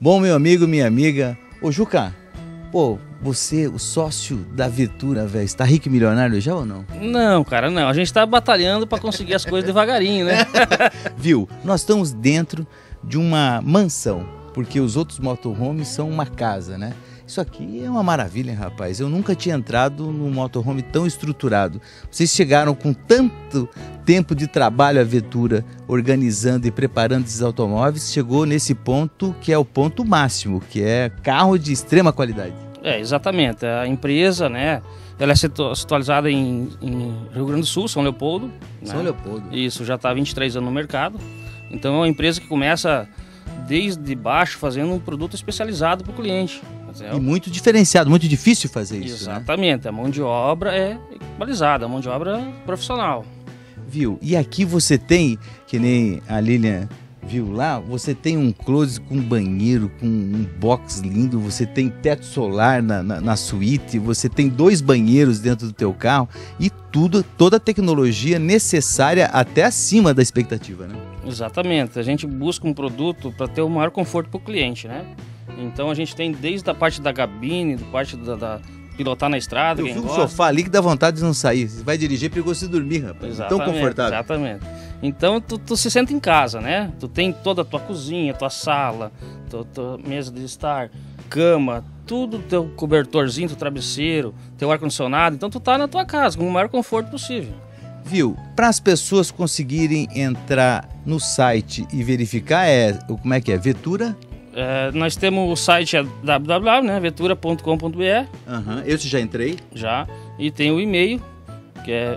Bom, meu amigo, minha amiga, ô Juca, pô, você, o sócio da Vetura, velho, está rico e milionário já ou não? Não, cara, não. A gente tá batalhando para conseguir as coisas devagarinho, né? Viu? Nós estamos dentro de uma mansão, porque os outros motorhomes são uma casa, né? Isso aqui é uma maravilha, hein, rapaz. Eu nunca tinha entrado num motorhome tão estruturado. Vocês chegaram com tanto tempo de trabalho a Vetura, organizando e preparando esses automóveis, chegou nesse ponto que é o ponto máximo, que é carro de extrema qualidade. É, exatamente. A empresa, né, ela é situalizada em Rio Grande do Sul, São Leopoldo. São Leopoldo. Isso, já está há 23 anos no mercado. Então é uma empresa que começa desde baixo fazendo um produto especializado para o cliente. E muito diferenciado, muito difícil fazer isso, exatamente, né? A mão de obra é equalizada, a mão de obra é profissional. Viu? E aqui você tem, que nem a Lilian viu lá, você tem um closet com banheiro, com um box lindo, você tem teto solar na suíte, você tem 2 banheiros dentro do teu carro e toda a tecnologia necessária até acima da expectativa, né? Exatamente, a gente busca um produto para ter o maior conforto para o cliente, né? Então a gente tem desde a parte da cabine, da parte da pilotar na estrada. Eu vi um sofá ali que dá vontade de não sair. Você vai dirigir, é perigoso se dormir, rapaz. Exatamente, tão confortável. Exatamente. Então tu se senta em casa, né? Tu tem toda a tua cozinha, tua sala, tua mesa de estar, cama, tudo teu cobertorzinho, teu travesseiro, teu ar-condicionado. Então tu tá na tua casa com o maior conforto possível. Viu? Para as pessoas conseguirem entrar no site e verificar, como é que é? Vetura? Nós temos o site www.vetura.com.br. Esse já entrei. Já. E tem o e-mail, que é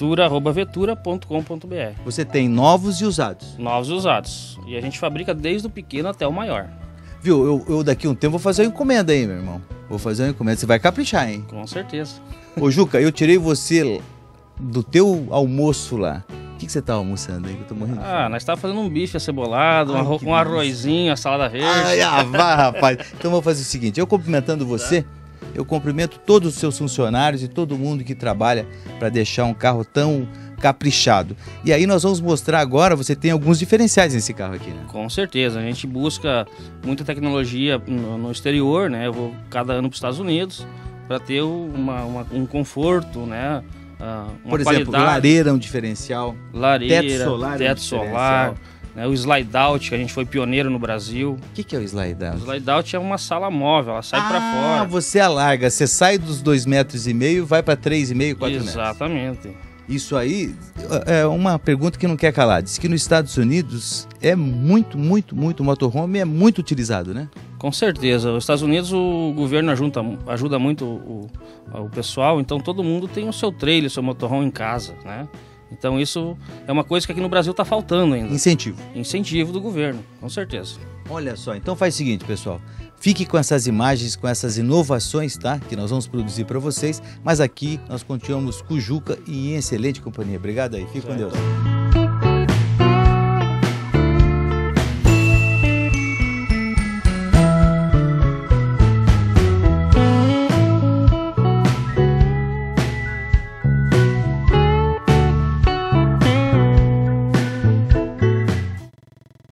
vetura@vetura.com.br. Você tem novos e usados? Novos e usados. E a gente fabrica desde o pequeno até o maior. Viu? Eu daqui a um tempo vou fazer uma encomenda aí, meu irmão. Vou fazer uma encomenda. Você vai caprichar, hein? Com certeza. Ô, Juca, eu tirei você do teu almoço lá. O que você tá almoçando aí? Que eu tô morrendo de fome. Nós tá fazendo um bife acebolado, um arrozinho, a salada verde. Vá, rapaz. Então vou fazer o seguinte, eu cumprimentando você, eu cumprimento todos os seus funcionários e todo mundo que trabalha para deixar um carro tão caprichado. E aí nós vamos mostrar agora, você tem alguns diferenciais nesse carro aqui, né? Com certeza, a gente busca muita tecnologia no exterior, né? Eu vou cada ano para os Estados Unidos para ter um conforto, né? Por exemplo, lareira é um diferencial, lareira, teto solar, né, o slide out, que a gente foi pioneiro no Brasil. O que é o slide out? O slide out é uma sala móvel, ela sai para fora. Você alarga, você sai dos 2,5 metros e vai para 3,5, 4 metros. Exatamente. Isso aí é uma pergunta que não quer calar. Diz que nos Estados Unidos é muito motorhome, é muito utilizado, né? Com certeza. Nos Estados Unidos o governo ajuda muito o pessoal, então todo mundo tem o seu trailer, o seu motorhome em casa, né? Então isso é uma coisa que aqui no Brasil está faltando ainda. Incentivo. Incentivo do governo, com certeza. Olha só, então faz o seguinte, pessoal. Fique com essas imagens, com essas inovações, tá? Que nós vamos produzir para vocês. Mas aqui nós continuamos com o Juca e em excelente companhia. Obrigado aí. Fique com Deus.